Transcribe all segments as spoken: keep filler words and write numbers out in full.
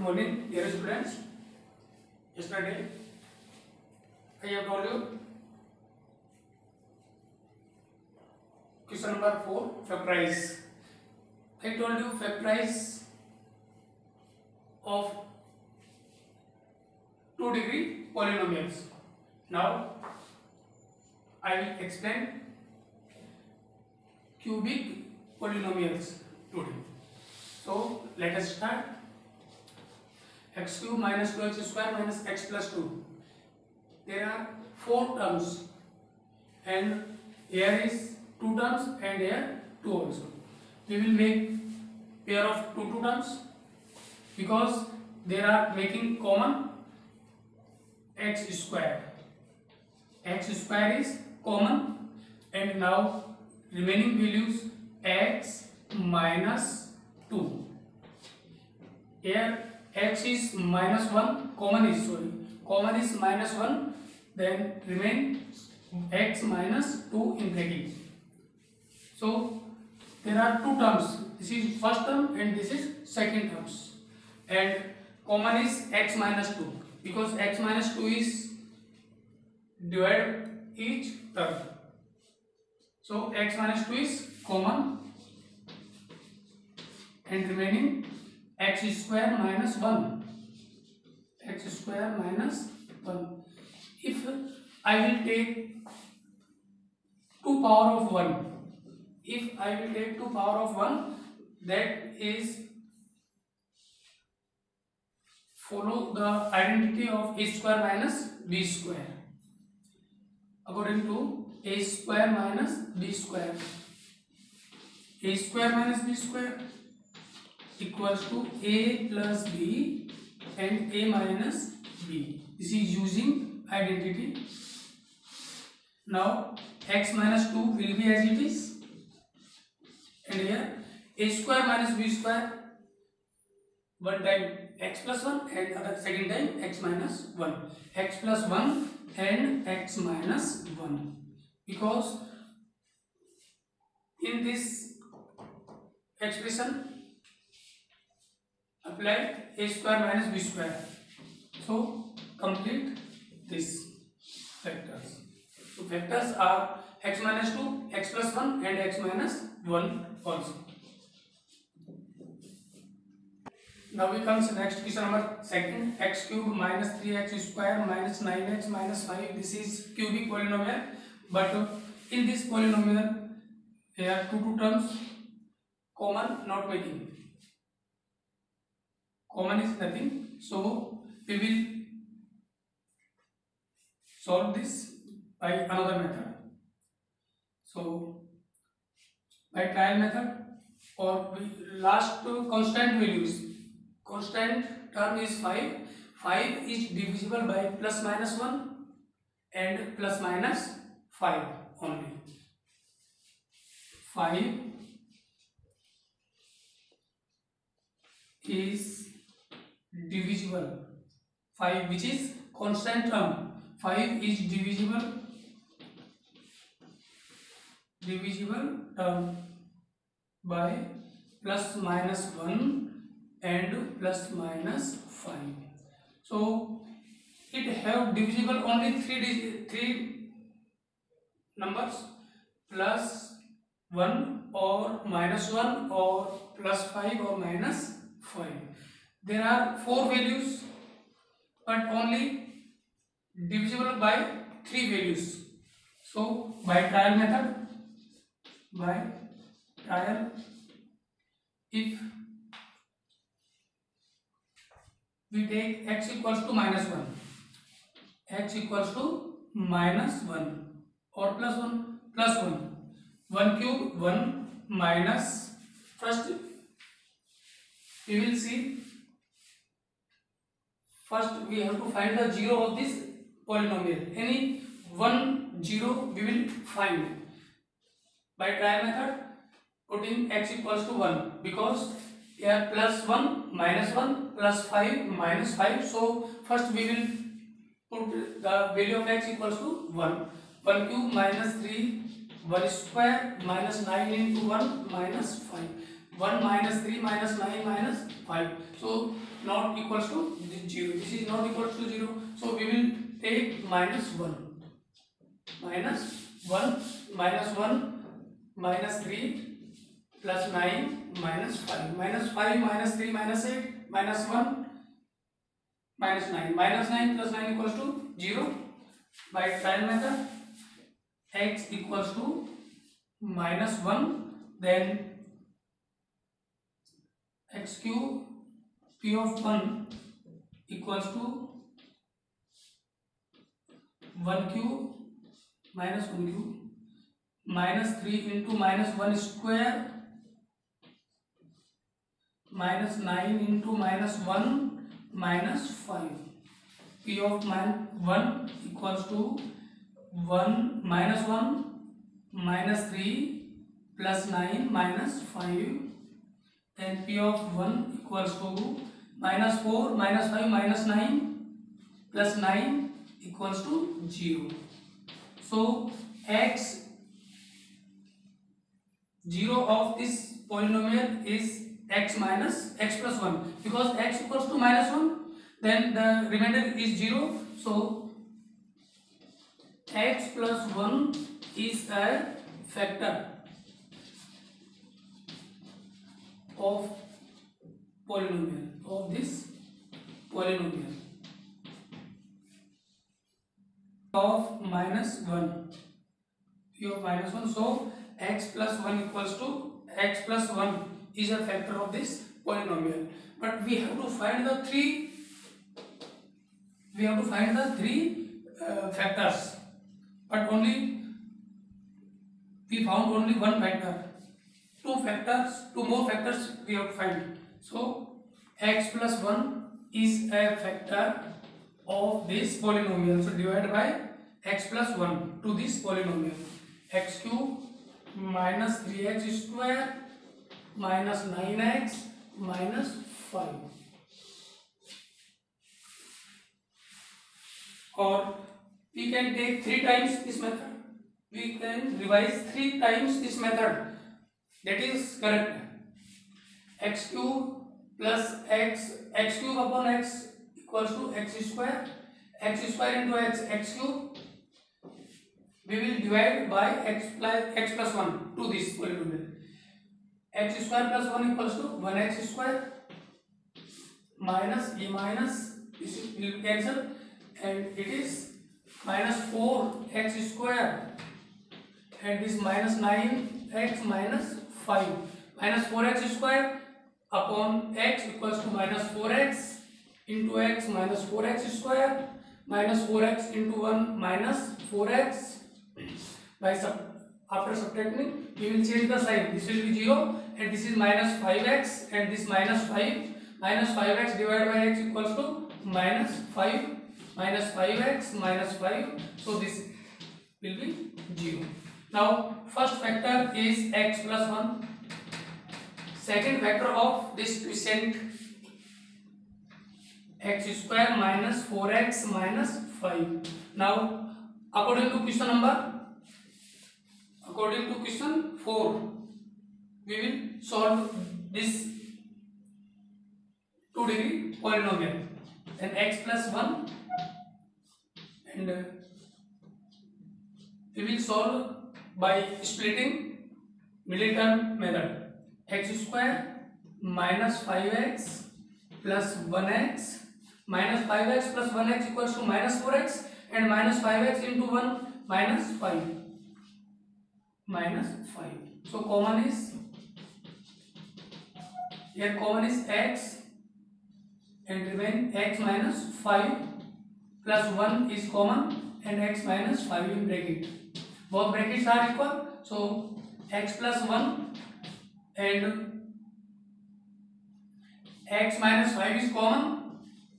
morning, dear students. Yesterday, I have told you question number four, factorize. I told you factorize of two degree polynomials. Now, I will explain cubic polynomials today. So, let us start. X cube minus two x square minus x plus two. There are four terms, and here is two terms and here two also. We will make pair of two two terms because they are making common x square. X square is common, and now remaining values x minus two. Here x is minus one, common is sorry, common is minus one, then remain x minus two in bracket. So there are two terms. This is first term and this is second terms, and common is x minus two because x minus two is divided each term. So x minus two is common, and remaining x square minus one. X square minus one. If I will take two power of one, if I will take two power of one, that is follow the identity of a square minus b square. According to a square minus b square, a square minus b square equals to a plus b and a minus b. This is using identity. Now x minus two will be as it is, and here a square minus b square, one time x plus one and other second time x minus one, x plus one and x minus one, because in this expression apply a square minus b square. So complete this factors. So factors are x minus two, x plus one and x minus one also. Now we come to next question number second. X cube minus three x square minus nine x minus five. This is cubic polynomial, but in this polynomial there are two two terms common, not making. Common is nothing, so we will solve this by another method. So by trial method, or we last two constant values. Constant term is five. five is divisible by plus minus one and plus minus five only. five is divisible. five, which is constant term. five is divisible divisible term by plus minus one and plus minus five. So it have divisible only three three numbers, plus one or minus one or plus five or minus five. There are four values, but only divisible by three values. So by trial method, by trial, if we take x equals to minus one, x equals to minus one or plus one, plus one, one cube, one minus, first we will see, first we have to find the zero of this polynomial. Any one zero we will find by trial method, putting x equals to one, because here plus one minus one plus five minus five. So first we will put the value of x equals to one. one cube minus three, one square minus nine into one minus five. one minus three minus nine minus five. So not equals to zero. This is not equals to zero. So we will take minus one. Minus one minus one minus three plus nine minus five. Minus five minus three minus eight minus one minus nine. Minus nine plus nine equals to zero. By trial method, x equals to minus one, then x cube p of one equals to one cube minus one cube minus three into minus one square minus nine into minus one minus five. P of one equals to one minus one minus three plus nine minus five, and P of one equals to minus four minus five minus nine plus nine equals to zero. So x zero of this polynomial is x minus x plus one, because x equals to minus one, then the remainder is zero. So x plus one is a factor of polynomial, of this polynomial of minus one, p of minus one. So x plus one equals to x plus one is a factor of this polynomial. But we have to find the three we have to find the three uh, factors, but only we found only one factor. Two factors, two more factors we have to find. So x plus one is a factor of this polynomial. So divided by x plus one to this polynomial. X cube minus three x square minus nine x minus five. Or we can take three times this method. We can revise three times this method. That is correct. X cube plus x, x cube upon x equals to x square. X square into x, x cube. We will divide by x plus x plus one to this polynomial. X square plus one equals to one x square minus a minus, this will cancel, and it is minus four x square, and this minus nine x minus five. Minus four x square upon x equals to minus four x into x minus four x square minus four x into one minus four x. By sub after subtracting, we will change the sign. This will be zero, and this is minus five x, and this minus five. Minus five x divided by x equals to minus five. Minus five x minus five. So this will be zero. Now first factor is x plus one. Second factor of this quotient x square minus four x minus five. Now according to question number, according to question four, we will solve this two degree polynomial. Then x plus one, and uh, we will solve by splitting middle term method. X square minus five x plus one x minus five x plus one x equals to minus four x, and minus five x into one minus five. Minus five. So common is, here common is x, and remain x minus five plus one is common, and x minus five in bracket. Both brackets are equal. So x plus one and x minus five is common,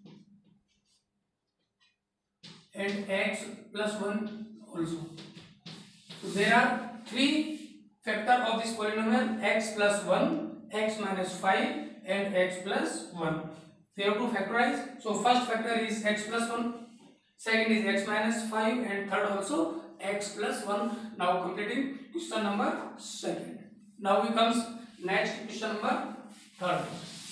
and x plus one also. So there are three factors of this polynomial: x plus one, x minus five, and x plus one. We have to factorize. So first factor is x plus one, second is x minus five, and third also x plus one. Now completing question number second. Now we comes next question number third.